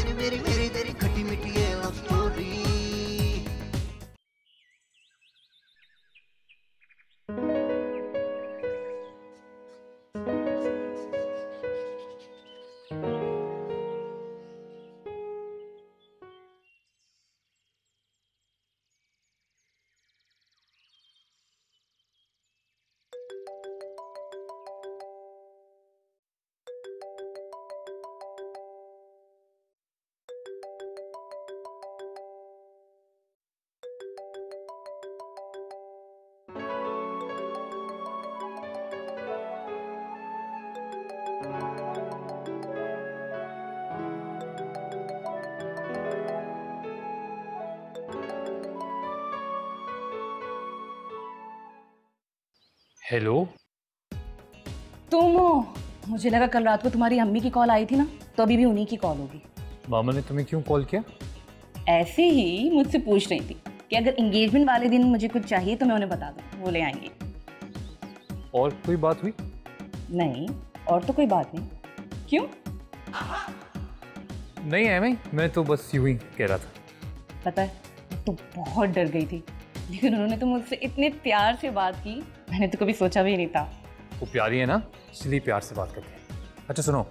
तेरी मेरी मेरी तेरी खट्टी मीठी है लव स्टोरी। हेलो, तुम हो? मुझे लगा कल रात को तुम्हारी अम्मी की कॉल आई थी ना, तो अभी भी उन्हीं की कॉल होगी। मामा ने तुम्हें क्यों कॉल किया? ऐसे ही मुझसे पूछ रही थी कि अगर एंगेजमेंट वाले दिन मुझे कुछ चाहिए तो मैं उन्हें बता दूं, वो ले आएंगे। और कोई बात हुई? नहीं, और तो कोई बात नहीं। क्यों? नहीं है, मैं तो बस यूं ही कह रहा था। पता है, तो बहुत डर गई थी, लेकिन उन्होंने तो मुझसे इतने प्यार से बात की, मैंने तो कभी सोचा भी नहीं था। वो प्यारी है ना, इसलिए प्यार से बात करते हैं। अच्छा सुनो,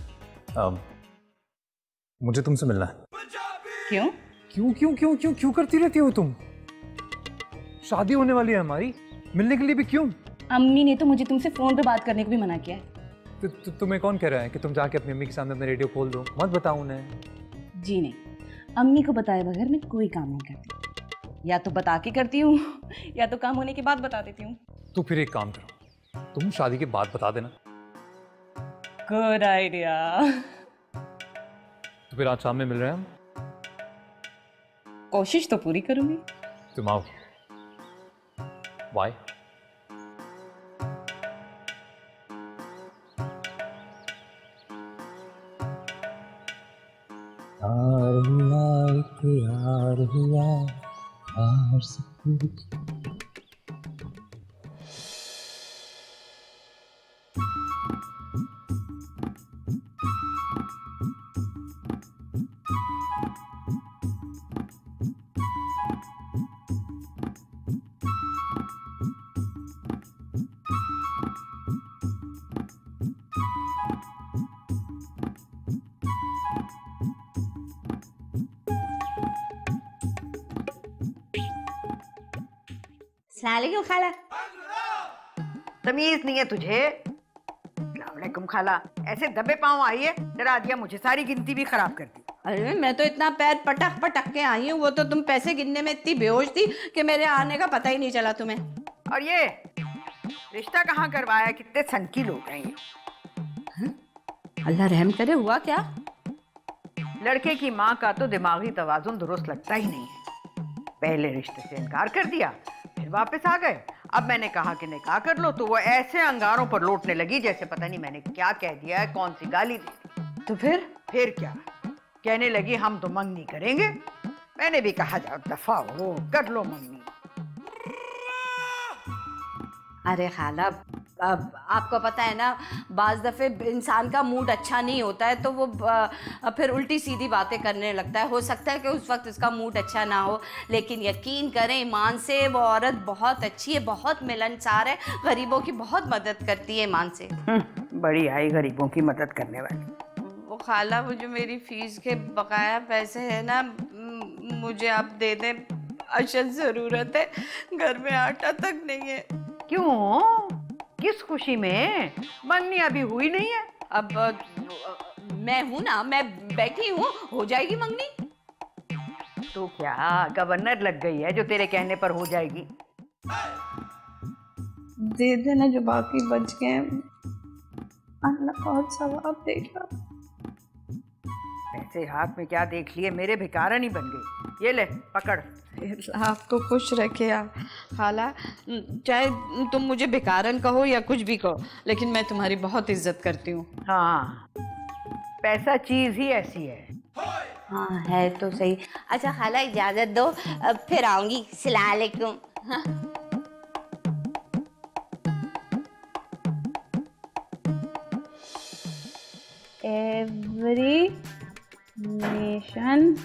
मुझे तुमसे मिलना है। क्यों? क्यों क्यों क्यों क्यों क्यों करती रहती हो तुम? शादी होने वाली है हमारी, मिलने के लिए भी क्यों? अम्मी ने तो मुझे तुमसे फोन पे बात करने को भी मना किया है। तुम्हें कौन कह रहा है कि तुम जाके अपनी अम्मी के सामने अपना रेडियो खोल दो? मत बताओ उन्हें। जी नहीं, अम्मी को बताए बगैर मैं कोई काम नहीं करती। या तो बता के करती हूँ या तो काम होने के बाद बता देती हूँ। तो फिर एक काम करो, तुम शादी के बाद बता देना। Good idea. तो फिर आज शाम में मिल रहे हैं हम। कोशिश तो पूरी करूंगी। तुम आओ। बाय। यार हुआ यार सब कुछ। अस्सलामुअलैकुम खाला। तमीज नहीं है तुझे? अस्सलामुअलैकुम खाला, ऐसे दबे पांव आई है, डरा दिया मुझे, सारी गिनती भी खराब कर दी। अरे मैं तो इतना पैर पटक पटक के आई हूँ, वो तो तुम पैसे गिनने में इतनी बेहोश थी कि मेरे आने का पता ही नहीं चला तुम्हें। और ये रिश्ता कहाँ करवाया? कितने सनकी लोग हैं ये। अल्लाह रहम करे, हुआ क्या? लड़के की माँ का तो दिमागी तवाजुन दुरुस्त लगता ही नहीं है। पहले रिश्ते से इनकार कर दिया, फिर वापस आ गए। अब मैंने कहा कि निकाह कर लो तो वो ऐसे अंगारों पर लौटने लगी जैसे पता नहीं मैंने क्या कह दिया है, कौन सी गाली दी। तो फिर क्या कहने लगी, हम तो मंगनी करेंगे। मैंने भी कहा जाओ दफा हो, कर लो मंगनी। अरे खाला, अब आपको पता है ना, बाज दफ़े इंसान का मूड अच्छा नहीं होता है तो वो फिर उल्टी सीधी बातें करने लगता है। हो सकता है कि उस वक्त उसका मूड अच्छा ना हो, लेकिन यकीन करें ईमान से वो औरत बहुत अच्छी है, बहुत मिलनसार है, गरीबों की बहुत मदद करती है ईमान से। बड़ी आई गरीबों की मदद करने वाली। वो खाला, वो जो मेरी फीस के बकाया पैसे है ना, मुझे आप दे दें, अशद ज़रूरत है, घर में आटा तक नहीं है। क्यों? किस खुशी में? मंगनी अभी हुई नहीं है। अब मैं हूं ना, मैं बैठी हूँ, हो जाएगी मंगनी। तो क्या गवर्नर लग गई है जो तेरे कहने पर हो जाएगी? दे देना जो बाकी बच गए, अल्लाह और सवाब देगा। ऐसे हाथ में क्या देख लिए, मेरे भिखारन ही बन गई। ये ले पकड़। आपको खुश रखे आप खाला, चाहे तुम मुझे भिखारन कहो या कुछ भी कहो, लेकिन मैं तुम्हारी बहुत इज्जत करती हूँ। हाँ, पैसा चीज ही ऐसी है। हाँ है तो सही। अच्छा खाला, इजाजत दो, अब फिर आऊंगी। अस्सलाम वालेकुम। नेशन।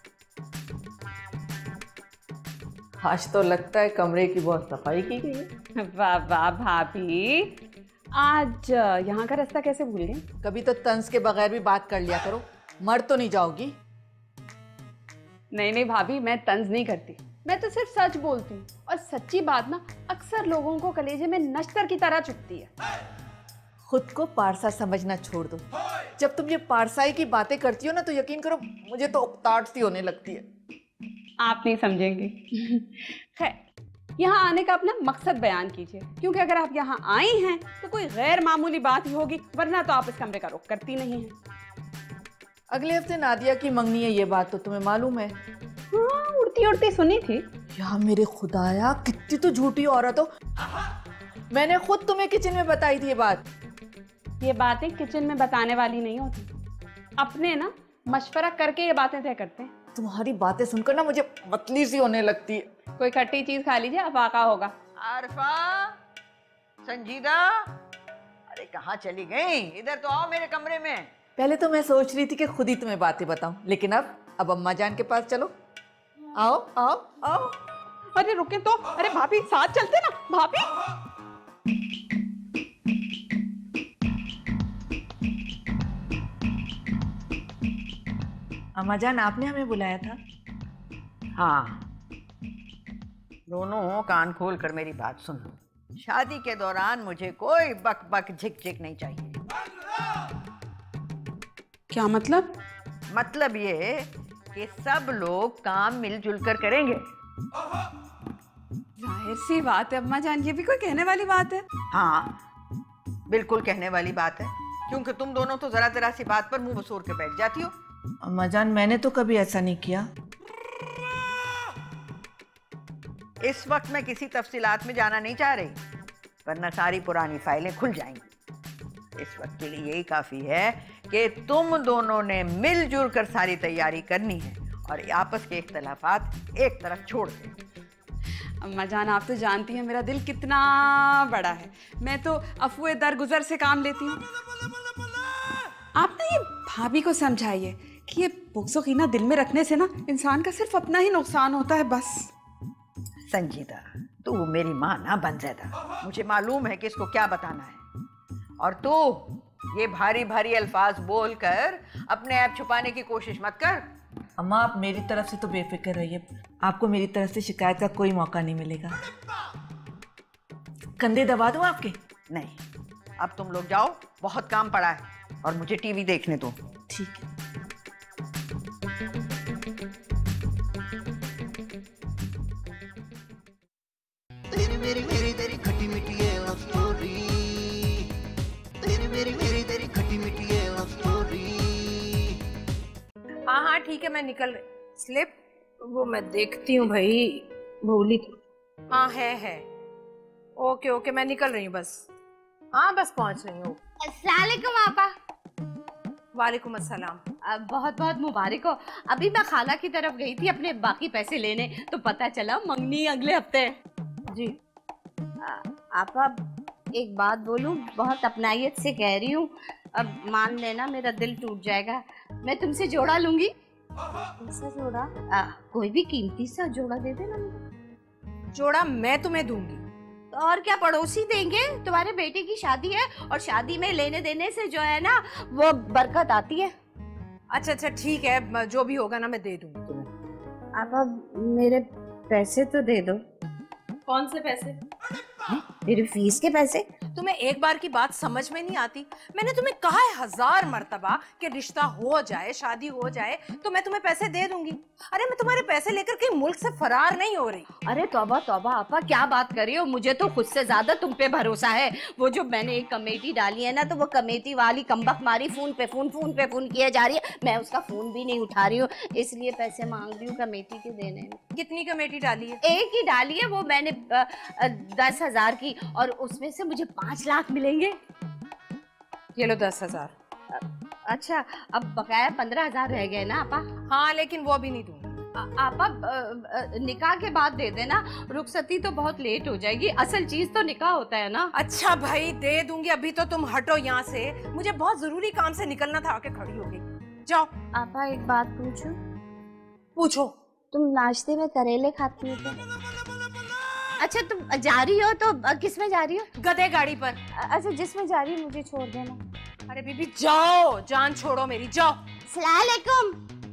आज तो लगता है कमरे की बहुत सफाई की गई है। वाह वाह भाभी, आज यहाँ का रास्ता कैसे भूल गए? कभी तो तंज के बगैर भी बात कर लिया करो, मर तो नहीं जाओगी। नहीं नहीं भाभी, मैं तंज नहीं करती, मैं तो सिर्फ सच बोलती हूँ। और सच्ची बात ना अक्सर लोगों को कलेजे में नश्तर की तरह चुभती है। खुद को पारसा समझना छोड़ दो। जब तुम ये पारसाई की बातें करती हो ना, तो यकीन करो मुझे तो उकताहट सी होने लगती है। आप नहीं समझेंगे। खैर, यहाँ आने का अपना मकसद बयान कीजिए, क्योंकि अगर आप यहाँ आई हैं तो कोई गैर मामूली बात ही होगी, वरना तो आप इस कमरे का रुख करती नहीं हैं। अगले हफ्ते नादिया की मंगनी है, ये बात तो तुम्हें मालूम है। हाँ, उड़ती उड़ती सुनी थी। या मेरे खुदाया, कितनी तो झूठी औरत हो। मैंने खुद तुम्हें किचन में बताई थी ये बात। ये बातें किचन में बताने वाली नहीं होती, अपने ना मशवरा करके ये बातें तय करते हैं। तुम्हारी बातें सुनकर ना मुझे मतली सी होने लगती है। कोई खट्टी चीज खा लीजिए, अफाका होगा। आरफा, संजीदा, अरे कहाँ चली गई? इधर तो आओ मेरे कमरे में। पहले तो मैं सोच रही थी कि खुद ही तुम्हें बातें बताऊं, लेकिन अब अम्मा जान के पास चलो। आओ आओ आओ। अरे रुके तो, अरे भाभी साथ चलते ना भाभी। अम्मा जान, आपने हमें बुलाया था? हाँ, दोनों कान खोल कर मेरी बात सुनो। शादी के दौरान मुझे कोई बक बक झिक झिक नहीं चाहिए। क्या मतलब? मतलब ये कि सब लोग काम मिलजुल कर करेंगे। जाहिर सी बात है अम्मा जान, ये भी कोई कहने वाली बात है? हाँ, बिल्कुल कहने वाली बात है, क्योंकि तुम दोनों तो जरा जरा सी बात पर मुंह बसोर के बैठ जाती हो। अम्मा जान, मैंने तो कभी ऐसा नहीं किया। इस वक्त मैं किसी तफसीलात में जाना नहीं चाह रही, वरना सारी पुरानी फाइलें खुल जाएंगी। इस वक्त के लिए यही काफी है कि तुम दोनों ने मिलजुल कर सारी तैयारी करनी है और आपस के इख्तलाफात एक तरफ छोड़ दें। अम्मा जान, आप तो जानती हैं मेरा दिल कितना बड़ा है, मैं तो अफवाह दरगुजर से काम लेती हूँ। आप ना ये भाभी को समझाइए कि ये बुग़्ज़-ओ-कीना दिल में रखने से ना इंसान का सिर्फ अपना ही नुकसान होता है बस। संजीदा, तू मेरी माँ ना बन ज़्यादा। मुझे मालूम है कि इसको क्या बताना है, और तू ये भारी भारी अल्फाज बोलकर अपने ऐप छुपाने की कोशिश मत कर। अम्मा, आप मेरी तरफ से तो बेफिक्र रहिए, आपको मेरी तरफ से शिकायत का कोई मौका नहीं मिलेगा। कंधे दबा दूं आपके? नहीं, अब तुम लोग जाओ, बहुत काम पड़ा है और मुझे टीवी देखने दो। ठीक है। तेरी मेरी मेरी तेरी खट्टी मीठी है लव स्टोरी। तेरी मेरी मेरी तेरी खट्टी मीठी है लव स्टोरी। हाँ हाँ ठीक है, मैं निकल रही। स्लिप वो मैं देखती हूँ भाई, भूली। हाँ है। ओके ओके, मैं निकल रही हूँ बस। हाँ बस पहुँच रही हूँ। अस्सलाम वालेकुम आपा। वालेकुम अस्सलाम। बहुत बहुत मुबारक हो। अभी मैं खाला की तरफ गई थी अपने बाकी पैसे लेने, तो पता चला मंगनी अगले हफ्ते है। जी आपा, एक बात बोलूं, बहुत अपनाइयत से कह रही हूँ, अब मान लेना मेरा दिल टूट जाएगा, मैं तुमसे जोड़ा लूंगी। कैसा जोड़ा? कोई भी कीमती सा जोड़ा दे देना मुझे। जोड़ा मैं तुम्हें दूंगी। तो और क्या, पड़ोसी देंगे, तुम्हारे बेटे की शादी है और शादी में लेने देने से जो है ना वो बरकत आती है। अच्छा ठीक है, जो भी होगा ना मैं दे दूंगी तुम्हें। आप मेरे पैसे तो दे दो। कौन से पैसे? मेरी फीस के पैसे। तुम्हें एक बार की बात समझ में नहीं आती? मैंने तुम्हें कहा है 1000 मर्तबा कि रिश्ता हो जाए, शादी हो जाए तो मैं तुम्हें पैसे दे दूंगी। अरे मैं तुम्हारे पैसे लेकर कहीं मुल्क से फरार नहीं हो रही। अरे तौबा तौबा आपा, क्या बात कर रही हो? मुझे तो खुद से ज्यादा तुम पे भरोसा है। वो जो मैंने एक कमेटी डाली है ना, तो वो कमेटी वाली कमबख्त मारी फोन पे फोन किया जा रही है, मैं उसका फोन भी नहीं उठा रही हूँ, इसलिए पैसे मांग रही हूँ कमेटी के देने में। कितनी कमेटी डाली है? एक ही डाली है, वो मैंने 10,000 की, और उसमें से मुझे 5 लाख मिलेंगे। ये लो 10,000। अच्छा, अब बकाया 15,000 रह गए ना आपा? हाँ, लेकिन वो भी नहीं दूंगी। आपा निकाह के बाद दे देना, रुखसती तो बहुत लेट हो जाएगी, असल चीज तो निकाह होता है ना। अच्छा भाई, दे दूंगी। अभी तो तुम हटो यहाँ से, मुझे बहुत जरूरी काम से निकलना था, आके खड़ी हो गई। जाओ। आपा एक बात पूछूं? पूछो। तुम नाश्ते में करेले खाती हो क्या? अच्छा तुम जा रही हो तो किस में जा रही हो? गधे गाड़ी पर। अच्छा जिसमें जा रही हो मुझे छोड़ देना। अरे बीबी जाओ, जान छोड़ो मेरी, जाओ। अस्सलाम वालेकुम।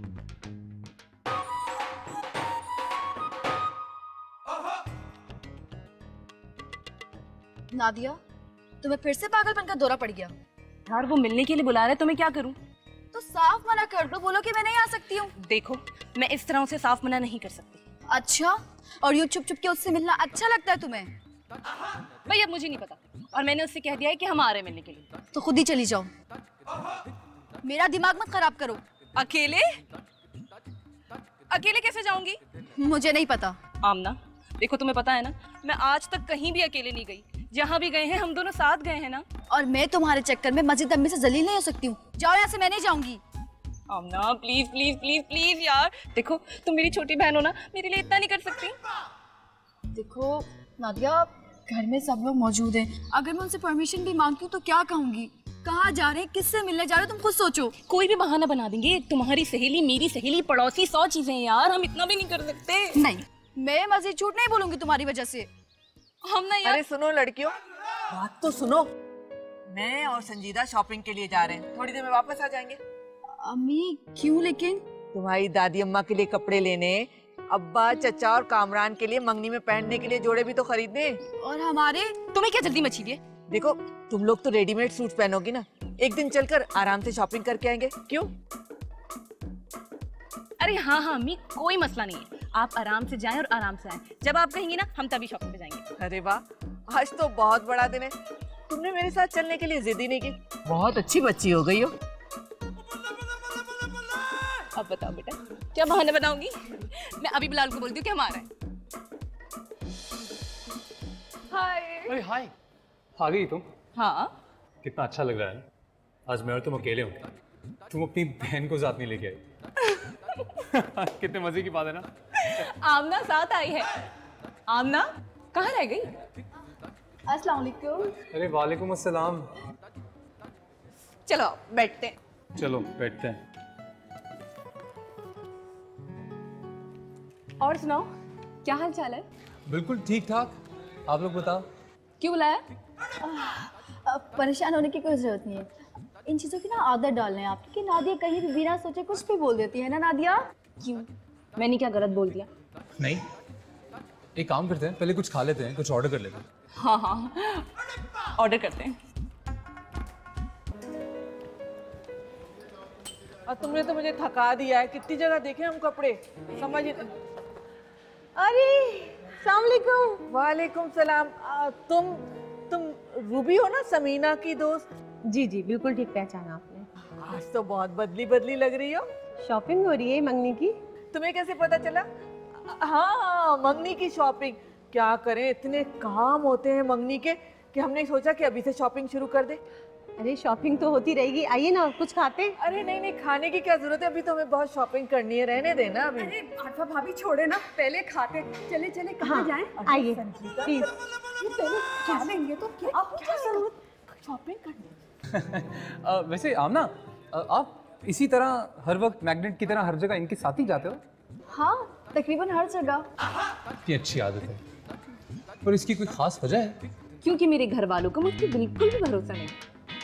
नादिया, तुम्हें फिर से पागलपन का दौरा पड़ गया? यार वो मिलने के लिए बुला रहे, तो मैं क्या करूं? तो साफ मना कर दो, बोलो कि मैं नहीं आ सकती हूँ। देखो मैं इस तरह उसे साफ मना नहीं कर सकती। अच्छा, और यूं छुप छुप के उससे मिलना अच्छा लगता है तुम्हें? भाई अब मुझे नहीं पता, और मैंने उससे कह दिया है कि हम आ रहे हैं मिलने के लिए। तो खुद ही चली जाओ, मेरा दिमाग मत खराब करो। अकेले? अकेले कैसे जाऊंगी? मुझे नहीं पता। आमना देखो, तुम्हें पता है ना, मैं आज तक कहीं भी अकेले नहीं गई। जहाँ भी गए हैं हम दोनों साथ गए हैं ना। और मैं तुम्हारे चक्कर में मस्जिद अम्मी से जलील नहीं हो सकती हूँ। जाओ यहाँ से, मैं नहीं जाऊंगी। Aamna please please please please यार, देखो तुम मेरी छोटी बहन हो ना, मेरे लिए इतना नहीं कर सकती? देखो नादिया, घर में सब लोग मौजूद हैं, अगर मैं उनसे परमिशन भी मांगती हूँ तो क्या कहूँगी? कहाँ जा रहे हैं, किससे मिलने जा रहे हो, तुम खुद सोचो। कोई भी बहाना बना देंगे, तुम्हारी सहेली, मेरी सहेली, पड़ोसी, 100 चीजें यार, हम इतना भी नहीं कर सकते। नहीं, मैं मस्जिद झूठ नहीं बोलूंगी तुम्हारी वजह से। हम ना यार। अरे सुनो लड़कियों, बात तो सुनो। मैं और संजीदा शॉपिंग के लिए जा रहे हैं, थोड़ी देर में वापस आ जाएंगे। अम्मी क्यों लेकिन? तुम्हारी दादी अम्मा के लिए कपड़े लेने, अब्बा, चचा और कामरान के लिए मंगनी में पहनने के लिए जोड़े भी तो खरीदने। और हमारे? तुम्हें क्या जल्दी मची है? देखो तुम लोग तो रेडीमेड सूट पहनोगी ना, एक दिन चलकर आराम से शॉपिंग करके आएंगे, क्यों? अरे हाँ हाँ अम्मी, कोई मसला नहीं है, आप आराम से जाएं और आराम से आएं। जब आप कहेंगी ना हम तभी शॉपिंग पे जाएंगे। अरे वाह, आज तो बहुत बड़ा दिन है, तुमने मेरे साथ चलने के लिए जिद ही नहीं की। बहुत अच्छी बच्ची हो गई हो। अब बताओ बेटा, क्या बहाने बनाऊंगी? मैं अभी बिलाल को बोलती हूँ कि हम आ रहे हैं। हाय। अरे हाय, आ गई तुम? हाँ। कितना अच्छा लग रहा है। आज मैं और तुम अकेले होंगे, तुम अपनी बहन को साथ नहीं लेके आई। कितने मजे की बात है ना। आमना साथ आई है। आमना कहाँ रह गई? अस्सलाम वालेकुम। अरे वालेकुम अस्सलाम। चलो बैठते हैं। चलो बैठते हैं। और सुनाओ, क्या हाल चाल है? बिल्कुल ठीक ठाक, आप लोग बताओ। क्यों बुलाया? परेशान होने की कोई जरूरत नहीं है, इन चीज़ों की ना आदत डालने हैं आप, कि नादिया कहीं भी बिना सोचे कुछ भी बोल देती है ना नादिया। क्यों, मैंने क्या गलत बोल दिया? नहीं, एक काम करते हैं, पहले कुछ खा लेते हैं, कुछ ऑर्डर कर लेते हैं। हाँ हाँ ऑर्डर करते हैं। और तुमने तो मुझे थका दिया है, कितनी जगह देखे हम कपड़े, समझ। अरे अस्सलाम वालेकुम। वालेकुम सलाम। तुम रूबी हो ना, समीना की दोस्त? जी जी बिल्कुल ठीक पहचाना आपने। आज तो बहुत बदली बदली लग रही हो। शॉपिंग हो रही है मंगनी की। तुम्हें कैसे पता चला? हाँ, मंगनी की शॉपिंग। क्या करें, इतने काम होते हैं मंगनी के कि हमने सोचा कि अभी से शॉपिंग शुरू कर दे। अरे शॉपिंग तो होती रहेगी, आइए ना कुछ खाते। अरे नहीं नहीं, खाने की क्या जरूरत है, अभी तो हमें बहुत शॉपिंग करनी है, रहने देना अभी। अरे आरफा भाभी छोड़े ना, पहले खाते। चले चले कहाँ जाएं? आइए प्लीज। पहले खा लेंगे तो क्या जरूरत शॉपिंग करने। वैसे आमना, आप इसी तरह हर वक्त मैग्नेट की तरह हर जगह इनके साथ ही जाते हो? हाँ, तकरीबन हर जगह। इतनी अच्छी आदत है, पर इसकी कोई खास वजह है? क्योंकि मेरे घर वालों को मुझ पर बिल्कुल भी भरोसा नहीं।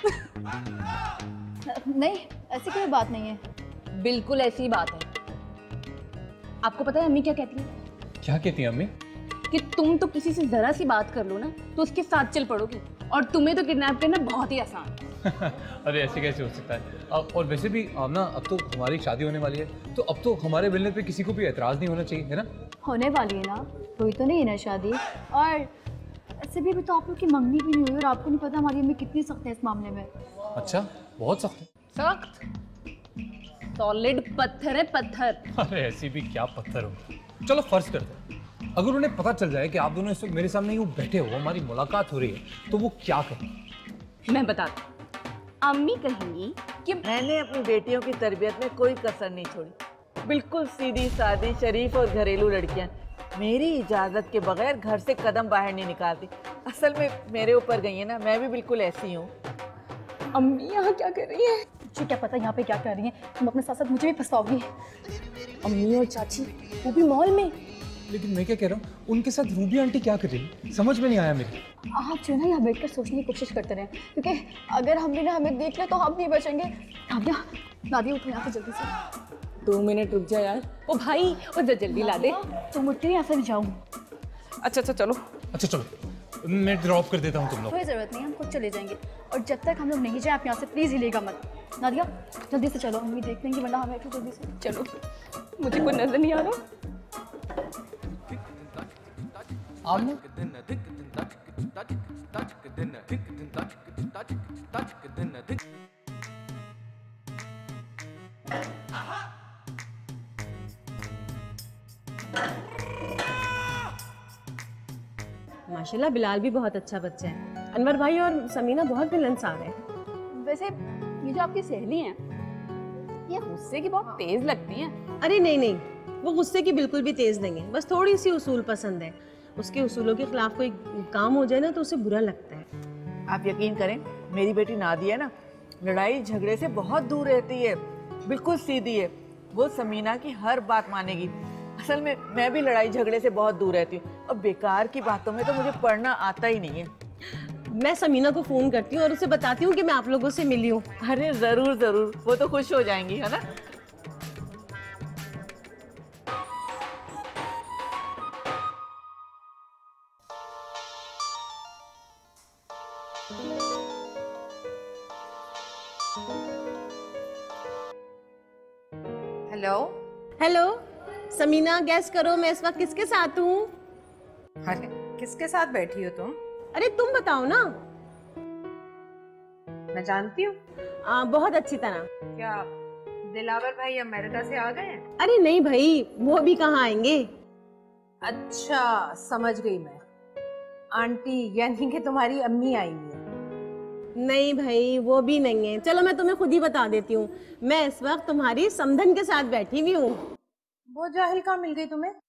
नहीं, ऐसी कोई बात नहीं है। बिल्कुल ऐसी बात है। आपको पता है अम्मी क्या कहती है? क्या कहती हैं अम्मी? कि तुम तो किसी से जरा सी बात कर लो ना तो उसके साथ चल पड़ोगी, और तुम्हें तो किडनैप करना बहुत ही आसान। अरे ऐसे कैसे हो सकता है? और वैसे भी आमना, अब तो हमारी शादी होने वाली है, तो अब तो हमारे मिलने पे किसी को भी एतराज़ नहीं होना चाहिए, है ना? होने वाली है ना, कोई तो नहीं है ना शादी। और ऐसे भी अभी तो आप लोग की मंगनी भी नहीं हुई, और आपको नहीं पता हमारी अम्मी कितनी सख्त है इस मामले में। अच्छा, बहुत सख्त है। सख्त? सॉलिड पत्थर है, पत्थर। अरे ऐसी भी क्या पत्थर हो। चलो फर्ज करते हैं, अगर उन्हें पता चल जाए कि आप दोनों इस वक्त मेरे सामने यूँ बैठे हो, हमारी मुलाकात हो रही है, तो वो क्या करें? मैं बताती हूँ। अम्मी कहेंगी कि मैंने अपनी बेटियों की तरबियत में कोई कसर नहीं छोड़ी, बिल्कुल सीधी सादी, शरीफ और घरेलू लड़कियां, मेरी इजाजत के बगैर घर से कदम बाहर नहीं निकालती। असल में मेरे ऊपर गई है ना, मैं भी बिल्कुल ऐसी हूँ। अम्मी यहाँ क्या कर रही है? तुझे क्या पता यहाँ पे क्या कर रही हैं, तुम अपने साथ साथ मुझे भी फंसाओगी। अम्मी और चाची वो भी मॉल में। लेकिन मैं क्या कह रहा हूँ, उनके साथ रूबी आंटी क्या कर रही है, समझ में नहीं आया मेरे। आप जो है ना यहाँ बैठ कर सोचने की कोशिश करते रहे, क्योंकि अगर हम भी ना हमें देख ले तो हम नहीं बचेंगे। नादिया नादिया उठो यहाँ से जल्दी से। 2 मिनट रुक जा यार। ओ भाई और जल्दी ला दे। तुम उठते ही यहाँ से जाऊँ। अच्छा चलो। अच्छा चलो, मैं ड्रॉप कर देता हूँ तुम लोग। कोई ज़रूरत नहीं, हम खुद चले जाएंगे। और जब तक हम लोग नहीं जाए आप यहाँ से प्लीज़ हिलेगा मत। नादिया जल्दी से चलो, हम भी देख लेंगे वरना हमें जल्दी से चलो। मुझे कोई नजर नहीं आ रहा। आमना माशाल्लाह बिलाल भी बहुत अच्छा बच्चा है। अनवर भाई और समीना बहुत मिलनसार है। वैसे ये जो आपकी सहेली हैं, ये गुस्से की बहुत तेज लगती हैं। अरे नहीं नहीं, वो गुस्से की बिल्कुल भी तेज नहीं है, बस थोड़ी सी उसूल पसंद है। उसके उसूलों के खिलाफ कोई काम हो जाए ना तो उसे बुरा लगता है। आप यकीन करें, मेरी बेटी नादिया ना लड़ाई झगड़े से बहुत दूर रहती है, बिल्कुल सीधी है। वो समीना की हर बात मानेगी। असल में मैं भी लड़ाई झगड़े से बहुत दूर रहती हूँ और बेकार की बातों में तो मुझे पढ़ना आता ही नहीं है। मैं समीना को फोन करती हूँ और उसे बताती हूँ कि मैं आप लोगों से मिली हूँ। अरे जरूर जरूर, वो तो खुश हो जाएंगी, है ना। हेलो। हेलो समीना, गैस करो मैं इस वक्त किसके साथ हूँ? अरे किसके साथ बैठी हो तुम? अरे तुम बताओ ना। मैं जानती हूँ। बहुत अच्छी तरह। क्या दिलावर भाई अमेरिका से आ गए हैं? अरे नहीं भाई, वो भी कहाँ आएंगे। अच्छा समझ गई मैं। आंटी यानी कि तुम्हारी अम्मी आई है? नहीं भाई, वो भी नहीं है। चलो मैं तुम्हें खुद ही बता देती हूँ, मैं इस वक्त तुम्हारी समधन के साथ बैठी हुई हूँ। वो जाहिल कहाँ मिल गई तुम्हें?